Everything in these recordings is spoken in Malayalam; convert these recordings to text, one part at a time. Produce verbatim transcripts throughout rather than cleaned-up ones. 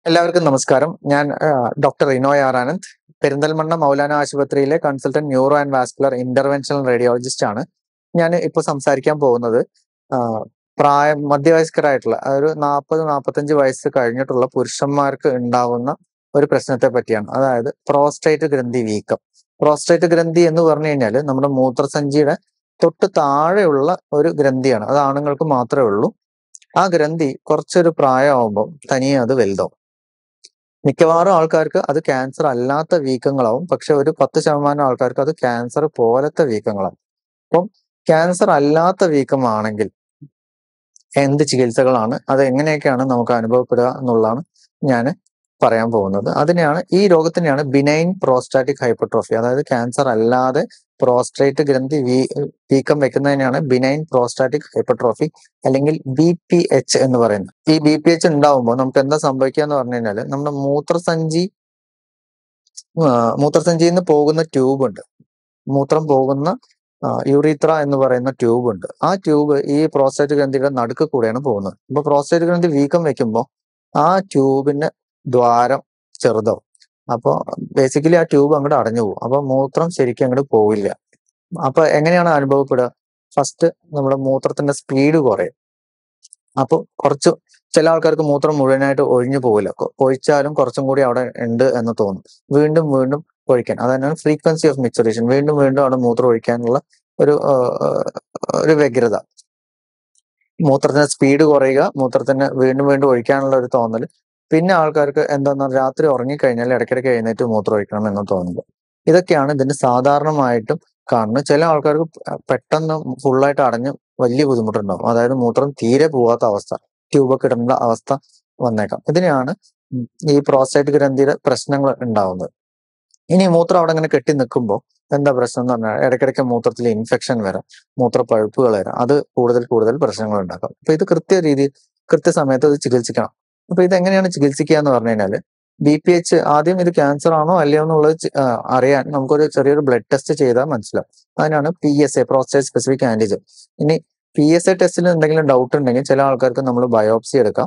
എല്ലാവർക്കും നമസ്കാരം. ഞാൻ ഡോക്ടർ റിനോയ് ആർ ആനന്ദ്, പെരിന്തൽമണ്ണ മൗലാന ആശുപത്രിയിലെ consultant neuro and vascular interventional radiologist ആണ്. ഞാൻ ഇപ്പോൾ സംസാരിക്കാൻ പോകുന്നത് ആ, പ്രായം മധ്യവയസ്കരായിട്ടുള്ള ഒരു നാൽപ്പത് നാൽപ്പത്തഞ്ച് വയസ്സ് കഴിഞ്ഞിട്ടുള്ള പുരുഷന്മാർക്ക് ഉണ്ടാവുന്ന ഒരു പ്രശ്നത്തെ പറ്റിയാണ്. അതായത് പ്രോസ്റ്റേറ്റ് ഗ്രന്ഥി വീക്കം. പ്രോസ്റ്റേറ്റ് ഗ്രന്ഥി എന്ന് പറഞ്ഞു കഴിഞ്ഞാൽ നമ്മുടെ മൂത്രസഞ്ചിയുടെ തൊട്ട് താഴെയുള്ള ഒരു ഗ്രന്ഥിയാണ്. അത് ആണുങ്ങൾക്ക് മാത്രമേ ഉള്ളൂ. ആ ഗ്രന്ഥി കുറച്ചൊരു പ്രായമാകുമ്പോൾ തനിയെ അത് വലുതാവും. മിക്കവാറും ആൾക്കാർക്ക് അത് ക്യാൻസർ അല്ലാത്ത വീക്കങ്ങളാവും. പക്ഷെ ഒരു പത്ത് ശതമാനം ആൾക്കാർക്ക് അത് ക്യാൻസർ പോലത്തെ വീക്കങ്ങളാവും. അപ്പം ക്യാൻസർ അല്ലാത്ത വീക്കമാണെങ്കിൽ എന്ത് ചികിത്സകളാണ്, അത് എങ്ങനെയൊക്കെയാണ് നമുക്ക് അനുഭവപ്പെടുക എന്നുള്ളതാണ് ഞാൻ പറയാൻ പോകുന്നത്. അതിനെയാണ് ഈ രോഗത്തിനെയാണ് ബിനൈൻ പ്രോസ്റ്റാറ്റിക് ഹൈപ്പർട്രോഫി, അതായത് ക്യാൻസർ അല്ലാതെ പ്രോസ്ട്രേറ്റ് ഗ്രന്ഥി വീ വീക്കം വെക്കുന്നതിനെയാണ് ബിനൈൻ പ്രോസ്റ്റാറ്റിക് ഹൈപ്പർട്രോഫി അല്ലെങ്കിൽ ബി പി എച്ച് എന്ന് പറയുന്നത്. ഈ ബി പി എച്ച് ഉണ്ടാവുമ്പോൾ നമുക്ക് എന്താ സംഭവിക്കുക എന്ന് പറഞ്ഞു കഴിഞ്ഞാൽ നമ്മുടെ മൂത്രസഞ്ചി ആ, മൂത്രസഞ്ചിയിൽ നിന്ന് പോകുന്ന ട്യൂബ് ഉണ്ട്. മൂത്രം പോകുന്ന യൂറീത്ര എന്ന് പറയുന്ന ട്യൂബ് ഉണ്ട്. ആ ട്യൂബ് ഈ പ്രോസ്റ്റേറ്റ് ഗ്രന്ഥിയുടെ നടുക്ക് കൂടെയാണ് പോകുന്നത്. അപ്പൊ പ്രോസ്റ്റേറ്റ് ഗ്രന്ഥി വീക്കം വെക്കുമ്പോൾ ആ ട്യൂബിന്റെ ദ്വാരം ചെറുതാവും. അപ്പോൾ ബേസിക്കലി ആ ട്യൂബ് അങ്ങോട്ട് അടഞ്ഞു പോകും. അപ്പൊ മൂത്രം ശരിക്കും അങ്ങോട്ട് പോവില്ല. അപ്പൊ എങ്ങനെയാണ് അനുഭവപ്പെടുക? ഫസ്റ്റ് നമ്മുടെ മൂത്രത്തിന്റെ സ്പീഡ് കുറയും. അപ്പൊ കുറച്ച് ചില ആൾക്കാർക്ക് മൂത്രം മുഴുവനായിട്ട് ഒഴിഞ്ഞു പോകില്ല. കൊ- ഒഴിച്ചാലും കുറച്ചും കൂടി അവിടെ ഉണ്ട് എന്ന് തോന്നും. വീണ്ടും വീണ്ടും ഒഴിക്കാൻ, അതാണ് ഫ്രീക്വൻസി ഓഫ് മിക്സറേഷൻ. വീണ്ടും വീണ്ടും അവിടെ മൂത്രം ഒഴിക്കാനുള്ള ഒരു ആ, ആ, ഒരു വ്യഗ്രത. മൂത്രത്തിന്റെ സ്പീഡ് കുറയുക, മൂത്രത്തിന് വീണ്ടും വീണ്ടും ഒഴിക്കാനുള്ള ഒരു തോന്നൽ. പിന്നെ ആൾക്കാർക്ക് എന്താന്ന് പറഞ്ഞാൽ രാത്രി ഉറങ്ങിക്കഴിഞ്ഞാൽ ഇടയ്ക്കിടയ്ക്ക് എഴുന്നേറ്റ് മൂത്രം ഒഴിക്കണം എന്ന് തോന്നുന്നത്. ഇതൊക്കെയാണ് ഇതിന്റെ സാധാരണമായിട്ടും കാണുന്നത്. ചില ആൾക്കാർക്ക് പെ- പെട്ടെന്ന് ഫുള്ളായിട്ട് അടഞ്ഞ് വലിയ ബുദ്ധിമുട്ടുണ്ടാവും. അതായത് മൂത്രം തീരെ പോവാത്ത അവസ്ഥ, ട്യൂബൊക്കെ ഇടേണ്ട അവസ്ഥ വന്നേക്കാം. ഇതിനെയാണ് ഉം ഈ പ്രോസ്റ്റേറ്റ് ഗ്രന്ഥിയുടെ പ്രശ്നങ്ങൾ ഉണ്ടാവുന്നത്. ഇനി മൂത്രം അവിടെ ഇങ്ങനെ കെട്ടി നിൽക്കുമ്പോൾ എന്താ പ്രശ്നം എന്ന് പറഞ്ഞാൽ ഇടയ്ക്കിടയ്ക്ക് മൂത്രത്തിൽ ഇൻഫെക്ഷൻ വരാം, മൂത്രപ്പഴുപ്പുകൾ വരാം. അത് കൂടുതൽ കൂടുതൽ പ്രശ്നങ്ങൾ ഉണ്ടാക്കാം. അപ്പൊ ഇത് കൃത്യ രീതിയിൽ കൃത്യസമയത്ത് ഇത് ചികിത്സിക്കണം. അപ്പൊ ഇത് എങ്ങനെയാണ് ചികിത്സിക്കുക എന്ന് പറഞ്ഞു കഴിഞ്ഞാൽ ബി പി എച്ച് ആദ്യം ഇത് ക്യാൻസർ ആണോ അല്ലയോ എന്നുള്ളത് ചി- ആ, അറിയാൻ നമുക്കൊരു ചെറിയൊരു ബ്ലഡ് ടെസ്റ്റ് ചെയ്താൽ മനസ്സിലാവും. അതിനാണ് P S A, prostate specific antigen. ഇനി പി എസ് എ ടെസ്റ്റിൽ എന്തെങ്കിലും ഡൗട്ട് ഉണ്ടെങ്കിൽ ചില ആൾക്കാർക്ക് നമ്മൾ ബയോപ്സി എടുക്കാം.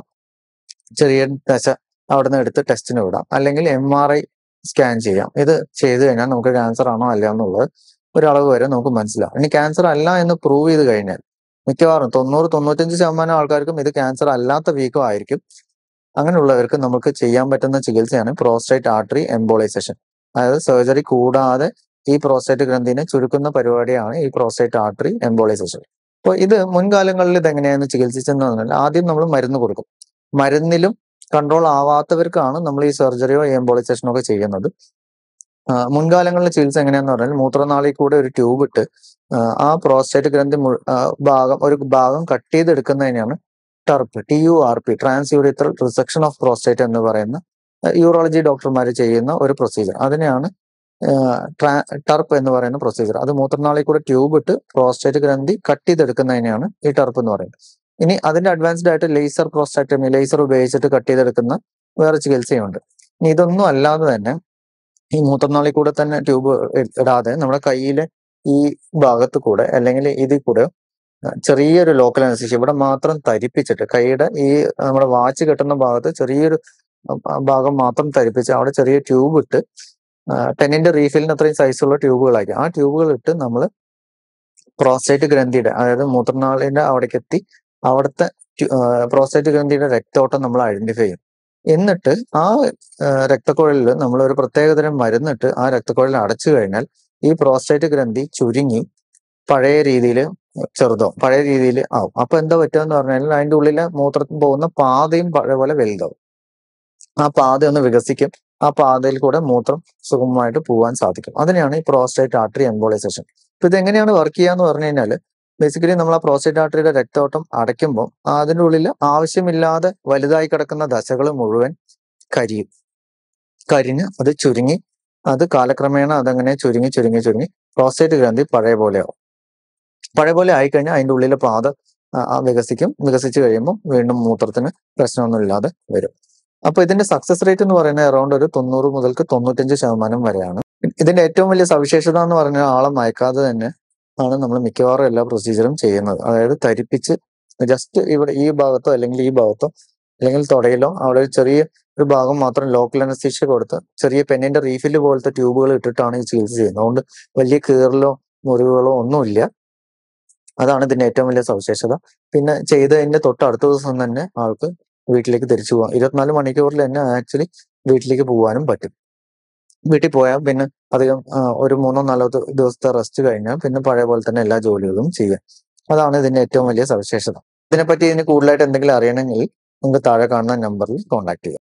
ചെറിയ ദശ അവിടെ നിന്ന് എടുത്ത് ടെസ്റ്റിന് വിടാം. അല്ലെങ്കിൽ എം ആർ ഐ സ്കാൻ ചെയ്യാം. ഇത് ചെയ്തു കഴിഞ്ഞാൽ നമുക്ക് ക്യാൻസർ ആണോ അല്ല എന്നുള്ളത് ഒരളവ് വരെ നമുക്ക് മനസ്സിലാവും. ഇനി ക്യാൻസർ അല്ല എന്ന് പ്രൂവ് ചെയ്ത് കഴിഞ്ഞാൽ മിക്കവാറും തൊണ്ണൂറ് തൊണ്ണൂറ്റഞ്ച് ശതമാനം ആൾക്കാർക്കും ഇത് ക്യാൻസർ അല്ലാത്ത വീക്കം ആയിരിക്കും. അങ്ങനെയുള്ളവർക്ക് നമുക്ക് ചെയ്യാൻ പറ്റുന്ന ചികിത്സയാണ് പ്രോസ്റ്റേറ്റ് ആർട്ടറി എംബോളൈസേഷൻ. അതായത് സർജറി കൂടാതെ ഈ പ്രോസ്റ്റേറ്റ് ഗ്രന്ഥിനെ ചുരുക്കുന്ന പരിപാടിയാണ് ഈ പ്രോസ്റ്റേറ്റ് ആർട്ടറി എംബോളൈസേഷൻ. അപ്പോൾ ഇത് മുൻകാലങ്ങളിൽ ഇത് എങ്ങനെയാണ് ചികിത്സിച്ചെന്ന് പറഞ്ഞാൽ ആദ്യം നമ്മൾ മരുന്ന് കൊടുക്കും. മരുന്നിലും കൺട്രോൾ ആവാത്തവർക്കാണ് നമ്മൾ ഈ സർജറിയോ എംബോളൈസേഷനോ ഒക്കെ ചെയ്യുന്നത്. ആ, മുൻകാലങ്ങളിലെ ചികിത്സ എങ്ങനെയാന്ന് പറഞ്ഞാൽ മൂത്രനാളിൽ കൂടെ ഒരു ട്യൂബ് ഇട്ട് ആ, ആ പ്രോസ്റ്റേറ്റ് ഗ്രന്ഥി മുഴു- ആ, ഭാഗം ഒരു ഭാഗം കട്ട് ചെയ്തെടുക്കുന്നതിനാണ് TURP, T U R P, transurethral resection of prostate എന്ന് പറയുന്ന യൂറോളജി ഡോക്ടർമാർ ചെയ്യുന്ന ഒരു പ്രൊസീജിയർ. അതിനെയാണ് ടർപ്പ് എന്ന് പറയുന്ന പ്രൊസീജിയർ. അത് മൂത്രനാളിൽ കൂടെ ട്യൂബ് ഇട്ട് പ്രോസ്റ്റേറ്റ് ഗ്രന്ഥി കട്ട് ചെയ്തെടുക്കുന്നതിനെയാണ് ഈ ടർപ്പ് എന്ന് പറയുന്നത്. ഇനി അതിന്റെ അഡ്വാൻസ്ഡ് ആയിട്ട് ലേസർ പ്രോസ്റ്റാക്ടമി, ലേസർ ഉപയോഗിച്ചിട്ട് കട്ട് ചെയ്തെടുക്കുന്ന വേറെ ചികിത്സയുണ്ട്. ഇനി ഇതൊന്നും അല്ലാതെ തന്നെ ഈ മൂത്രനാളിൽ കൂടെ തന്നെ ട്യൂബ് ഇടാതെ നമ്മുടെ കയ്യിലെ ഈ ഭാഗത്ത് കൂടെ അല്ലെങ്കിൽ ഇതിൽ കൂടെ ചെറിയൊരു ലോക്കൽ അനസ്തീഷ്യ ഇവിടെ മാത്രം തരിപ്പിച്ചിട്ട് കൈയുടെ ഈ നമ്മുടെ വാച്ച് കെട്ടുന്ന ഭാഗത്ത് ചെറിയൊരു അഹ് ഭാഗം മാത്രം തരിപ്പിച്ച് അവിടെ ചെറിയ ട്യൂബ് ഇട്ട് ടെന്നിന്റെ റീഫിലിന് അത്രയും സൈസുള്ള ട്യൂബുകളായിരിക്കും. ആ ട്യൂബുകൾ ഇട്ട് നമ്മൾ പ്രോസ്റ്റേറ്റ് ഗ്രന്ഥിയുടെ, അതായത് മൂത്രനാളിന്റെ അവിടേക്ക് എത്തി അവിടുത്തെ പ്രോസ്റ്റേറ്റ് ഗ്രന്ഥിയുടെ രക്തോട്ടം നമ്മൾ ഐഡന്റിഫൈ ചെയ്യും. എന്നിട്ട് ആ രക്തക്കുഴലിൽ നമ്മൾ ഒരു പ്രത്യേകതരം മരുന്നിട്ട് ആ രക്തക്കുഴലിൽ അടച്ചു കഴിഞ്ഞാൽ ഈ പ്രോസ്റ്റേറ്റ് ഗ്രന്ഥി ചുരുങ്ങി പഴയ രീതിയിൽ ചെറുതാവും, പഴയ രീതിയിൽ ആവും. അപ്പൊ എന്താ പറ്റുക എന്ന് പറഞ്ഞാൽ അതിന്റെ ഉള്ളിലെ മൂത്രത്തിൽ പോകുന്ന പാതയും പഴയ പോലെ വലുതാവും. ആ പാത ഒന്ന് വികസിക്കും. ആ പാതയിൽ കൂടെ മൂത്രം സുഗമമായിട്ട് പോകാൻ സാധിക്കും. അതിനെയാണ് ഈ പ്രോസ്റ്റേറ്റ് ആർട്ടറി എംബോളൈസേഷൻ. ഇപ്പൊ ഇത് എങ്ങനെയാണ് വർക്ക് ചെയ്യുക എന്ന് പറഞ്ഞു കഴിഞ്ഞാൽ ബേസിക്കലി നമ്മൾ ആ പ്രോസ്റ്റേറ്റ് ആർട്ടറിയുടെ രക്തോട്ടം അടയ്ക്കുമ്പോൾ അതിൻ്റെ ഉള്ളിൽ ആവശ്യമില്ലാതെ വലുതായി കിടക്കുന്ന ദശകൾ മുഴുവൻ കരിയും. കരിഞ്ഞ് അത് ചുരുങ്ങി അത് കാലക്രമേണ അതങ്ങനെ ചുരുങ്ങി ചുരുങ്ങി ചുരുങ്ങി പ്രോസ്റ്റേറ്റ് ഗ്രന്ഥി പഴയ പോലെ ആവും. പഴയ പോലെ ആയിക്കഴിഞ്ഞാൽ അതിൻ്റെ ഉള്ളിലെ പാത ആ, ആ വികസിക്കും. വികസിച്ച് കഴിയുമ്പോൾ വീണ്ടും മൂത്രത്തിന് പ്രശ്നമൊന്നും ഇല്ലാതെ വരും. അപ്പൊ ഇതിന്റെ സക്സസ് റേറ്റ് എന്ന് പറയുന്നത് അറൗണ്ട് ഒരു തൊണ്ണൂറ് മുതൽക്ക് തൊണ്ണൂറ്റഞ്ച് ശതമാനം വരെയാണ്. ഇതിന്റെ ഏറ്റവും വലിയ സവിശേഷത എന്ന് പറഞ്ഞാൽ ആളെ മയക്കാതെ തന്നെ ആണ് നമ്മൾ മിക്കവാറും എല്ലാ പ്രൊസീജിയറും ചെയ്യുന്നത്. അതായത് തരിപ്പിച്ച് ജസ്റ്റ് ഇവിടെ ഈ ഭാഗത്തോ അല്ലെങ്കിൽ ഈ ഭാഗത്തോ അല്ലെങ്കിൽ തുടയിലോ അവിടെ ഒരു ചെറിയ ഒരു ഭാഗം മാത്രം ലോക്കൽ അനസ്തീഷ്യ കൊടുത്ത് ചെറിയ പെന്നിന്റെ റീഫില്ല് പോലത്തെ ട്യൂബുകൾ ഇട്ടിട്ടാണ് ഈ ചികിത്സ ചെയ്യുന്നത്. അതുകൊണ്ട് വലിയ കീറലോ മുറിവുകളോ ഒന്നുമില്ല. അതാണ് ഇതിന്റെ ഏറ്റവും വലിയ സവിശേഷത. പിന്നെ ചെയ്തതിന്റെ തൊട്ട് അടുത്ത ദിവസം തന്നെ ആൾക്ക് വീട്ടിലേക്ക് തിരിച്ചു പോകാം. ഇരുപത്തിനാല് മണിക്കൂറിൽ തന്നെ ആക്ച്വലി വീട്ടിലേക്ക് പോകാനും പറ്റും. വീട്ടിൽ പോയാൽ പിന്നെ അധികം ആ, ഒരു മൂന്നോ നാലോ ദി- ദിവസത്തെ റെസ്റ്റ് കഴിഞ്ഞാൽ പിന്നെ പഴയ പോലെ തന്നെ എല്ലാ ജോലികളും ചെയ്യാം. അതാണ് ഇതിന്റെ ഏറ്റവും വലിയ സവിശേഷത. ഇതിനെപ്പറ്റി ഇതിന് കൂടുതലായിട്ട് എന്തെങ്കിലും അറിയണമെങ്കിൽ നിങ്ങൾക്ക് താഴെ കാണുന്ന നമ്പറിൽ കോൺടാക്ട് ചെയ്യാം.